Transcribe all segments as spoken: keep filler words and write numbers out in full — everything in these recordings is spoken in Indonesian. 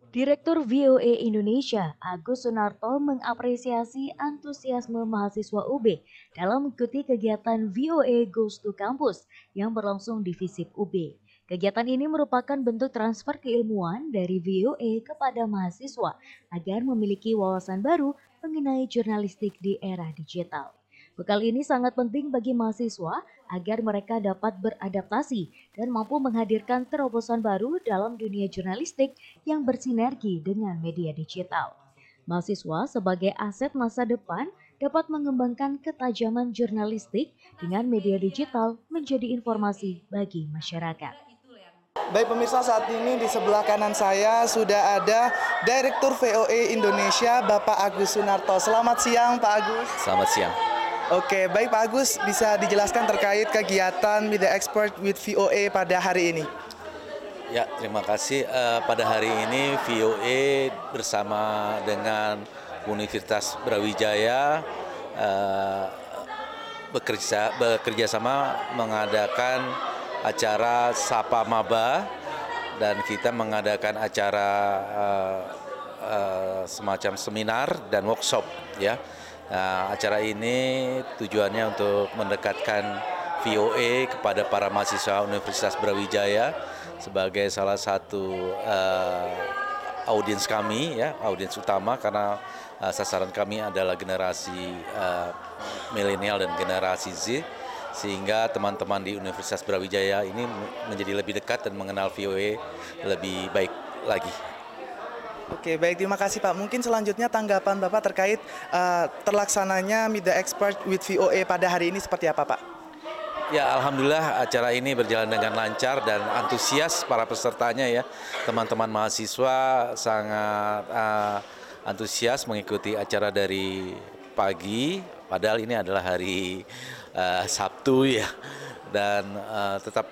Direktur V O A Indonesia, Agus Sunarto mengapresiasi antusiasme mahasiswa U B dalam mengikuti kegiatan V O A Goes to Campus yang berlangsung di FISIP U B. Kegiatan ini merupakan bentuk transfer keilmuan dari V O A kepada mahasiswa agar memiliki wawasan baru mengenai jurnalistik di era digital. Bekal ini sangat penting bagi mahasiswa agar mereka dapat beradaptasi dan mampu menghadirkan terobosan baru dalam dunia jurnalistik yang bersinergi dengan media digital. Mahasiswa sebagai aset masa depan dapat mengembangkan ketajaman jurnalistik dengan media digital menjadi informasi bagi masyarakat. Baik pemirsa, saat ini di sebelah kanan saya sudah ada Direktur V O A Indonesia, Bapak Agus Sunarto. Selamat siang Pak Agus. Selamat siang. Oke, baik Pak Agus, bisa dijelaskan terkait kegiatan Media Expert with V O A pada hari ini? Ya, terima kasih. Uh, pada hari ini V O A bersama dengan Universitas Brawijaya uh, bekerja bekerja sama mengadakan acara Sapa Maba, dan kita mengadakan acara uh, uh, semacam seminar dan workshop, ya. Nah, acara ini tujuannya untuk mendekatkan V O A kepada para mahasiswa Universitas Brawijaya sebagai salah satu uh, audiens kami, ya, audiens utama, karena uh, sasaran kami adalah generasi uh, milenial dan generasi Z, sehingga teman-teman di Universitas Brawijaya ini menjadi lebih dekat dan mengenal V O A lebih baik lagi. Oke, baik, terima kasih Pak. Mungkin selanjutnya tanggapan Bapak terkait uh, terlaksananya Media Expert with V O A pada hari ini seperti apa Pak? Ya, alhamdulillah acara ini berjalan dengan lancar dan antusias para pesertanya, ya. Teman-teman mahasiswa sangat uh, antusias mengikuti acara dari pagi, padahal ini adalah hari uh, Sabtu, ya. Dan uh, tetap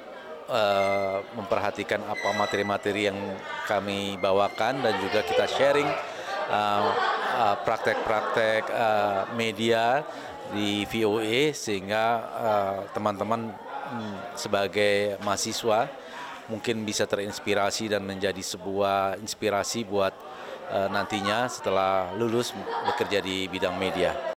uh, memperhatikan apa materi-materi yang kami bawakan, dan juga kita sharing uh, uh, praktek-praktek uh, media di V O A, sehingga uh, teman-teman hmm, sebagai mahasiswa mungkin bisa terinspirasi dan menjadi sebuah inspirasi buat uh, nantinya setelah lulus bekerja di bidang media.